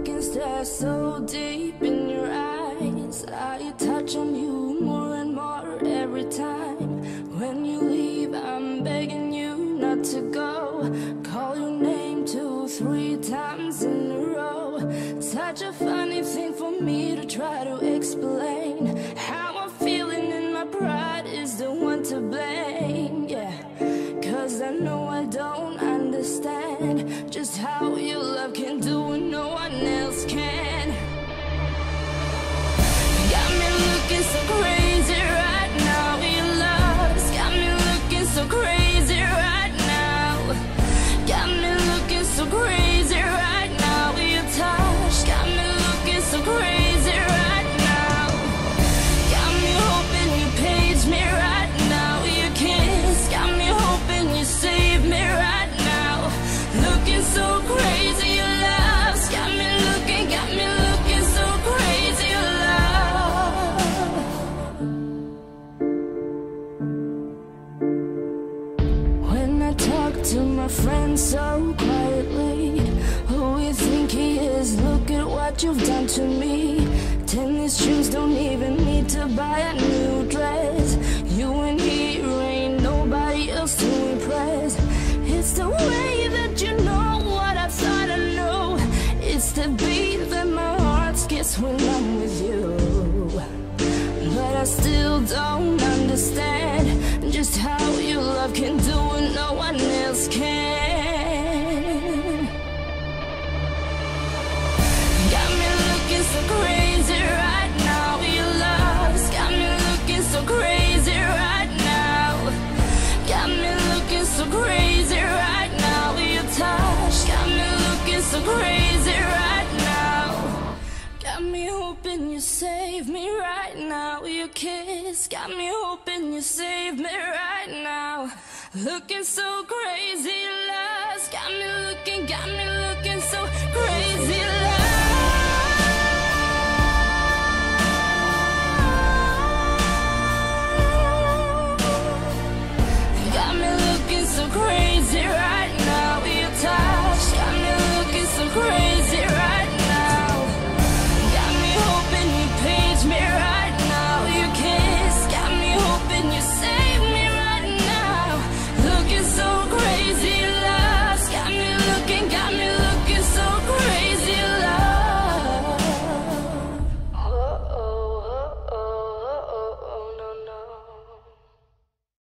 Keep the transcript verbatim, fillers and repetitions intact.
can stare so deep in your eyes. I touch on you more and more every time. When you leave, I'm begging you not to go. Call your name two, three times in a row. Such a funny thing for me to try to explain. How I'm feeling in my pride is the one to blame, yeah. Cause I know I don't understand just how your love can do what no one else can. Got me looking so crazy right now. Your love's got me looking so crazy right now. Got me looking so crazy right now. Your touch got me looking so crazy right now. Got me hoping you page me right now. Your kiss got me hoping you save me right now. Looking so crazy, your love's got me looking, got me looking so crazy, your love. When I talk to my friends so quietly, who you think he is? Look at what you've done to me. Tennis shoes don't even need to buy a new dress. You and he ain't nobody else to impress. It's the way that you know what I thought I knew. It's the beat that my heart skips when I'm with you. But I still don't understand just how your love can do what no one else can. Got me looking so crazy right now. Your love's got me looking so crazy right now. Got me looking so crazy right now. Your touch got me looking so crazy right now. Got me hoping you save me right now. Your kiss got me hoping you save me right now. Looking so crazy, love's got me looking